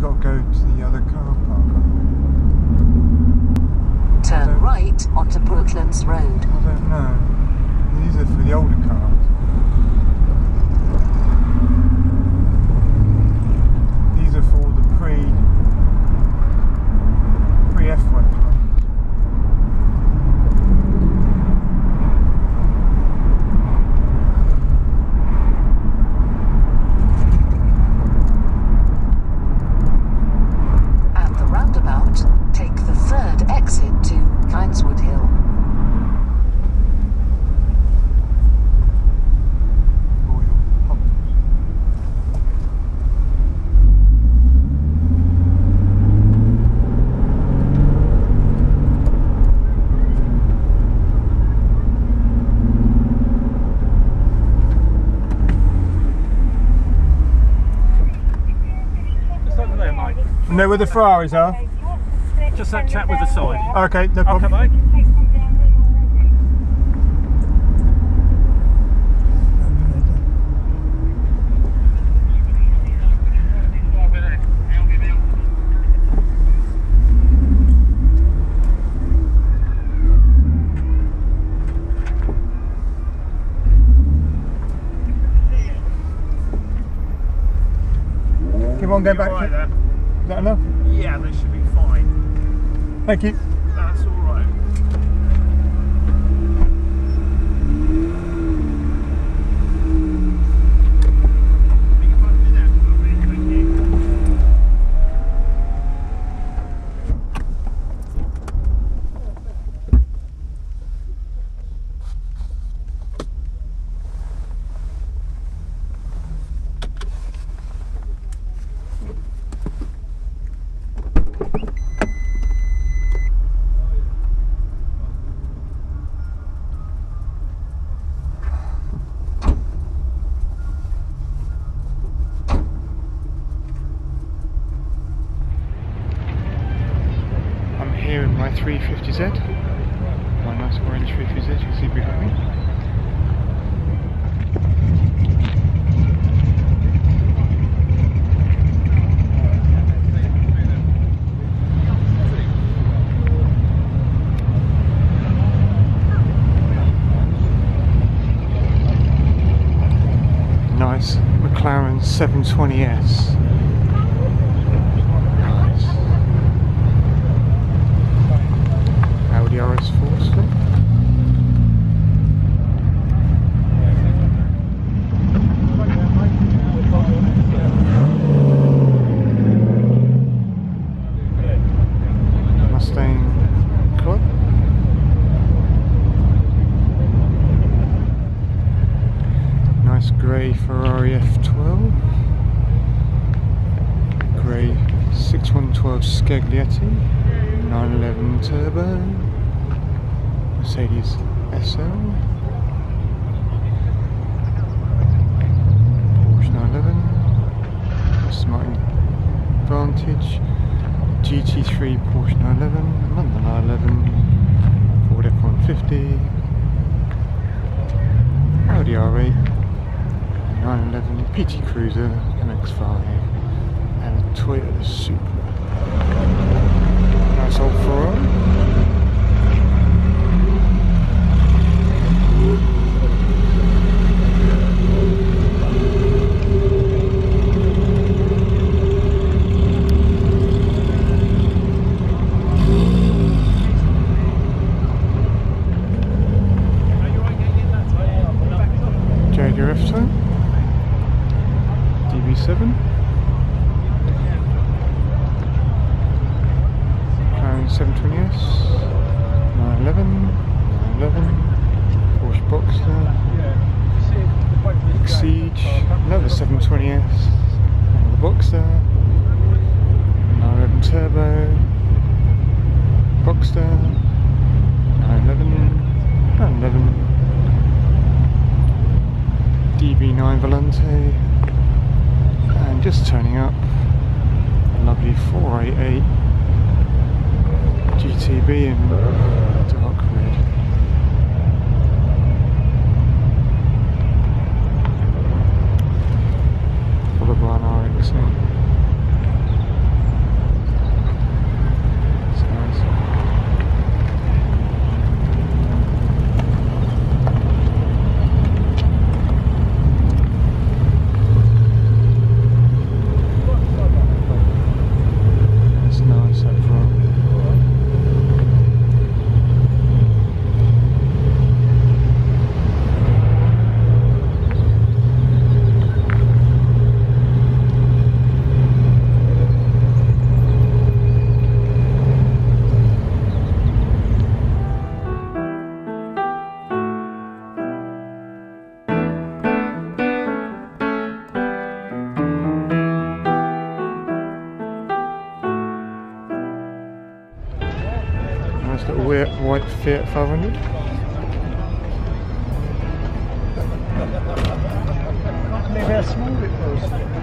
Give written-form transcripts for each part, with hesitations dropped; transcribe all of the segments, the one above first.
got to go to the other car park. Turn right onto Brooklands Road. I don't know. These are for the older cars. These are for the pre-F1 ones. Know where the Ferraris are? Just that chap with the side. Okay, no problem. Okay, mate. Keep on going back. Right there. Is that enough? Yeah, they should be fine. Thank you. That's all right. Here in my 350Z, my nice orange 350Z, you can see behind me. Nice McLaren 720S. The RS4 still. Mustang Club. Nice grey Ferrari F12. Grey 6112 Scaglietti. 911 Turbo. Mercedes SL, Porsche 911, Aston Martin Vantage, GT3 Porsche 911, London 911, Ford F-150, Audi R8, 911, PT Cruiser, MX-5, and a Toyota Supra. Nice old Ferrari. F-Type, DB7, McLaren 720S, 911, Porsche Boxster, Exige, another 720S, another Boxster, 911 Turbo, Boxster, 911, 911. DB9 Volante, and just turning up a lovely 488 GTB in dark red. Followed by an RX. got a white Fiat 500. Can't believe how small it was.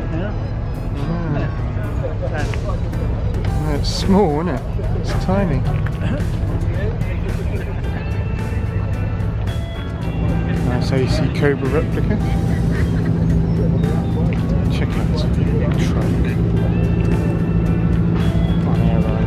No, it's small, isn't it? It's tiny. Nice AC Cobra replica. Check out the truck. On airline.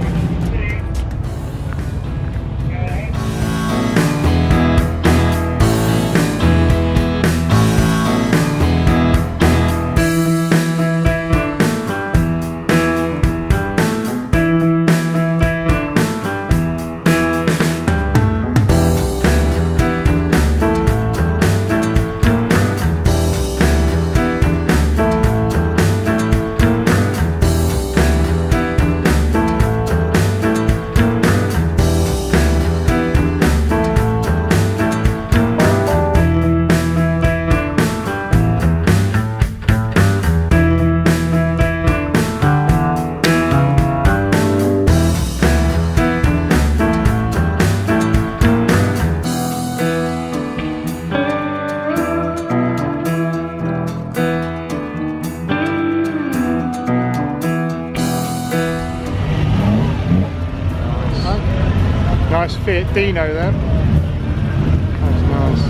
Nice Fiat Dino there. That's nice.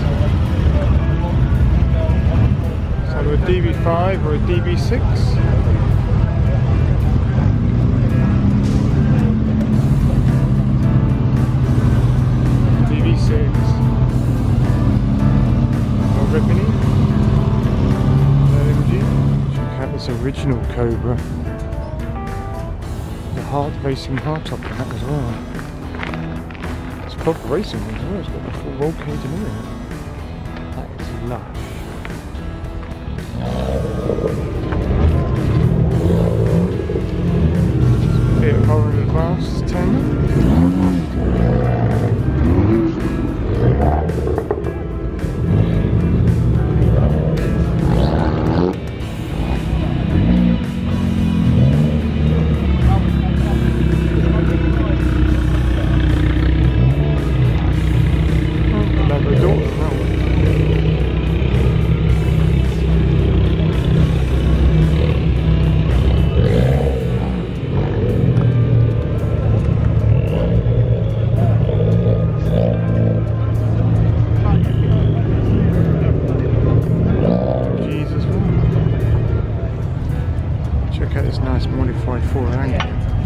So a DB5 or a DB6. DB6. Or ribbony. Check out this original Cobra. The racing hardtop on that as well. Proper racing one as well, it's got the full roll cage and everything. That is lush. Bit of horror in the glass, 10. Check out this nice modified 408.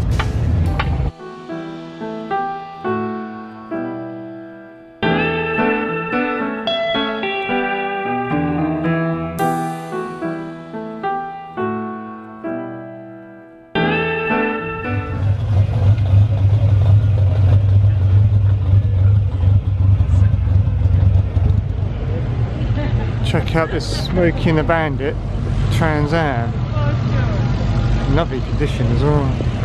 Check out this Smokey and the Bandit Trans Am. Lovely condition as well.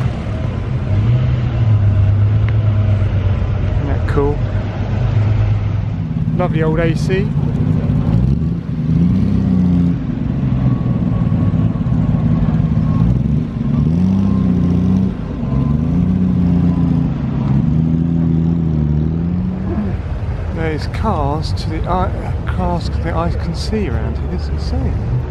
Isn't that cool? Lovely old AC. There's cars to the eye can see around here. It's insane.